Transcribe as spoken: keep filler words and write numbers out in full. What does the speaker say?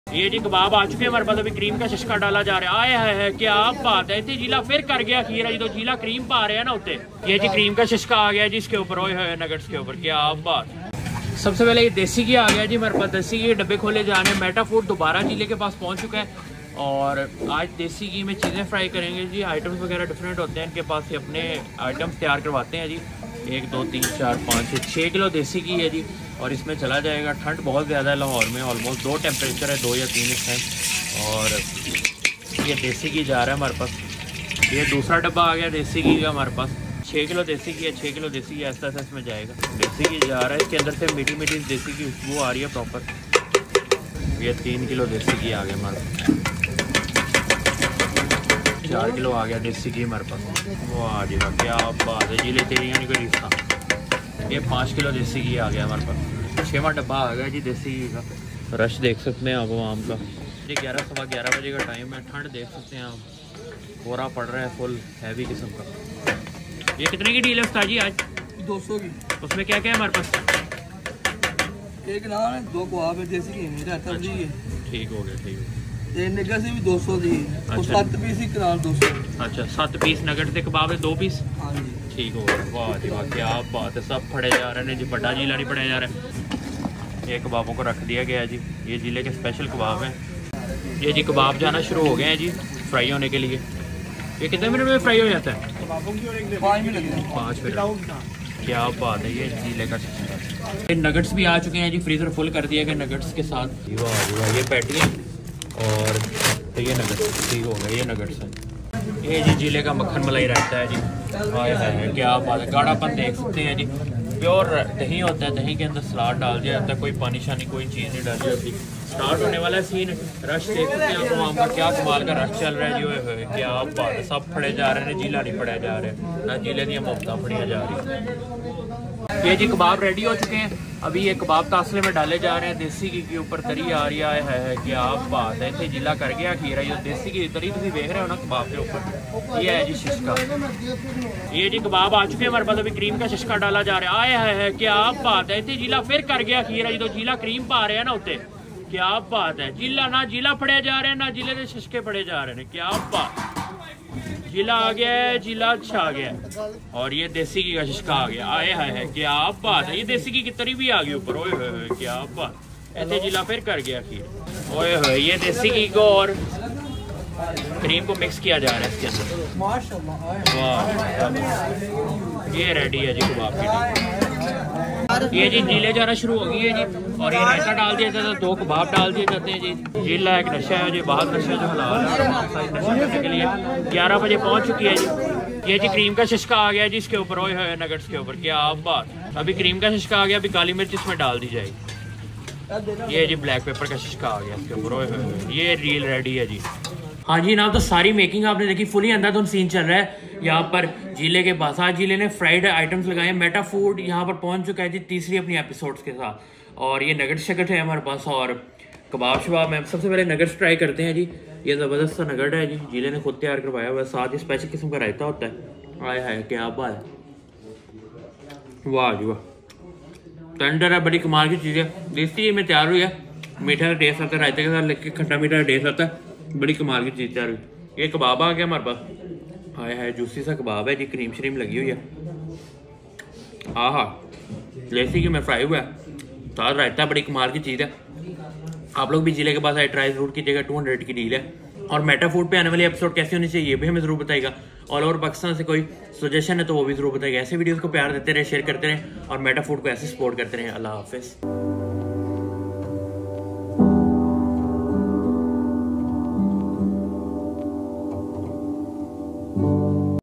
ये जी कबाब आ चुके हैं हमारे पास। अभी क्रीम का शशका डाला जा रहा है। आया है क्या आप बात है, इतनी जिला फिर कर गया खीर है जी, तो जिला क्रीम पा रहे हैं ना उतने। ये जी क्रीम का शशका आ गया जी इसके ऊपर, ओए होए नगट्स के ऊपर, क्या आप बात। सबसे पहले ये देसी घी आ गया जी हमारे पास। देसी घी डब्बे खोले जा रहे हैं। मेटा फूड दोबारा जिले के पास पहुँच चुका है और आज देसी घी में चीज़ें फ्राई करेंगे जी। आइटम्स वगैरह डिफरेंट होते हैं इनके पास, ये अपने आइटम्स तैयार करवाते हैं जी। एक दो तीन चार पाँच छः छः किलो देसी घी है जी और इसमें चला जाएगा। ठंड बहुत ज़्यादा है लाहौर में, ऑलमोस्ट दो टेम्परेचर है, दो या तीन इस टाइम। और ये देसी घी जा रहा है हमारे पास। ये दूसरा डब्बा आ गया देसी घी का हमारे पास। छः किलो देसी घी है, छः किलो देसी घी ऐसा ऐसा इसमें जाएगा। देसी घी जा रहा है, इसके अंदर से मीठी मीठी देसी घी खुशबू आ रही है प्रॉपर। ये तीन किलो देसी घी आ गया हमारे पास। चार किलो आ गया देसी घी हमारे पास। वो आ जाएगा, क्या बात है जी, लेते नहीं कोई रिश्ता। ये पाँच किलो देसी घी आ गया हमारे पास। छठवां डब्बा आ गया जी देसी घी का। रश देख सकते हैं आप आवाम का। ये ग्यारह सवा ग्यारह बजे का टाइम है। ठंड देख सकते हैं आप, कोहरा पड़ रहा है फुल हैवी किस्म का। ये कितने की डील है उस्ताद जी आज? दो सौ की। उसमें क्या क्या है हमारे पास? एक नान है, दो कबाब है, देसी घी मेरा अच्छा, ठीक हो गया, ठीक है। नगर से भी दो सौ दी। अच्छा। सात पीस ही कनाल दो सौ। अच्छा, सात पीस नगट के कबाब है, दो पीस। हाँ जी, ठीक हो गया। वाह जी वाह, क्या बात है। सब फड़े जा रहे हैं जी, बड़ा जिला नहीं पड़े जा रहे हैं। ये कबाबों को रख दिया गया जी, ये जिले के स्पेशल कबाब हैं। ये जी कबाब जाना शुरू हो गए हैं जी फ्राई होने के लिए। ये कितने मिनट में फ्राई हो जाता है? पाँच मिनट लगेंगे। पाँच मिनट, क्या बात है। ये जिले का ये नगट्स भी आ चुके हैं जी, फ्रीज़र फुल कर दिया गया नगट्स के साथ। वाह जी वाह, ये पैटी है और तो ये नगट्स, ठीक हो गया, ये नगट्स है। ये जी जिले का मक्खन मलाई रहता है जी। हाय हाय, क्या बात है। गाढ़ापन देख सकते हैं जी, प्योर दही होता है। दही के अंदर सलाद डाल दिया जाता है, कोई पानी शानी कोई चीज़ नहीं डाली जाती। स्टार्ट होने वाला सीन। रश देख सकते हैं आप वहाँ पर, क्या कमाल का रश चल रहा है जी। ओए क्या बात है। सब फड़े जा रहे हैं, जिला नहीं फड़े जा रहे हैं ना, जिले दी मुफ्ता फड़िया जा रही है। ये जी कबाब रेडी हो चुके हैं। अभी ये कबाब तासले में डाले जा रहे हैं। देसी घी के ऊपर तरी आ रही है, है क्या बात है। इतने जिला कर गया खीर है। ये देसी घी तरी तुम देख रहे हो ना कबाब के ऊपर, ये है जी शिशका। ये जी कबाब आ चुके हैं हमारे पास। अभी क्रीम का शिशका डाला जा रहा है। आया है क्या बात है, इतनी जिला फिर कर गया खीर है जी, तो जिला क्रीम पा रहे हैं ना उतने, क्या बात है। जिला ना जिला फड़े जा रहे हैं ना जिले के शिशके फड़े जा रहे हैं, क्या बात। जिला आ गया है, जिला अच्छा आ गया है। और ये देसी घी का शिशका आ गया। आए हाय है, क्या बात है। ये देसी घी की तरी भी आ गई ऊपर, ओए होए क्या बात। ऐसे जिला फिर कर गया खीर, ओए होए। ये देसी घी को और क्रीम को मिक्स किया जा रहा है इसके अंदर। वाह, ये रेडी है जी कबाब की। ये जी जीले जाना शुरू हो गई है जी और ये रायता डाल दिया जाता है, दो कबाब डाल दिए जाते हैं जी। जीला एक नशा है जी, बाहर नशा जो हलाल है नशा करने के लिए। ग्यारह बजे पहुंच चुकी है जी। ये जी क्रीम का शिशका आ गया जी इसके ऊपर, ओए होए नगट्स के ऊपर, क्या बात। अभी क्रीम का शिशका आ गया, अभी काली मिर्च इसमें डाल दी जाएगी। ये जी ब्लैक पेपर का शिशका आ गया इसके ऊपर, ओए होए। ये रील रेडी है जी। हाँ जी ना, तो सारी मेकिंग आपने देखी, फुली अंधाधुंध सीन चल रहा है यहाँ पर जिले के पास। आज जिले ने फ्राइड आइटम्स लगाए। मेटा फूड यहाँ पर पहुँच चुका है जी तीसरी अपनी एपिसोड्स के साथ। और ये नगट शकट है हमारे पास और कबाब शबाब में। सबसे पहले नगट्स ट्राई करते हैं जी। ये ज़बरदस्त सा नगट है जी, जिले ने खुद तैयार करवाया हुआ है। साथ ही स्पेशल किस्म का रायता होता है। आए हाय, क्या बात है। वाह जी वाह, टेंडर है, बड़ी कमाल की चीज़ है। देसी में तैयार हुई है, मीठा का टेस्ट आता है रायते के साथ, लेकिन खट्टा मीठा का टेस्ट आता है। बड़ी कमाल की चीज़ तैयार हुई। ये कबाब आ गया हमारे पास। हाय हाय, जूसी सा कबाब है जी, क्रीम श्रीम लगी हुई है। आहा, देसी घी में फ्राई हुआ है, साथ रायता, बड़ी कमाल की चीज़ है। आप लोग भी जिले के पास आए, ट्राई जरूर कीजिएगा। टू हंड्रेड की डील है। और मेटा फूड पे आने वाली एपिसोड कैसी होनी चाहिए ये भी हमें जरूर बताइएगा। ऑल ओवर पाकिस्तान से कोई सजेशन है तो वो भी जरूर बताइएगा। ऐसे वीडियोस को प्यार देते रहे, शेयर करते रहे और मेटा फूड को ऐसे सपोर्ट करते रहे। अल्लाह हाफिज़।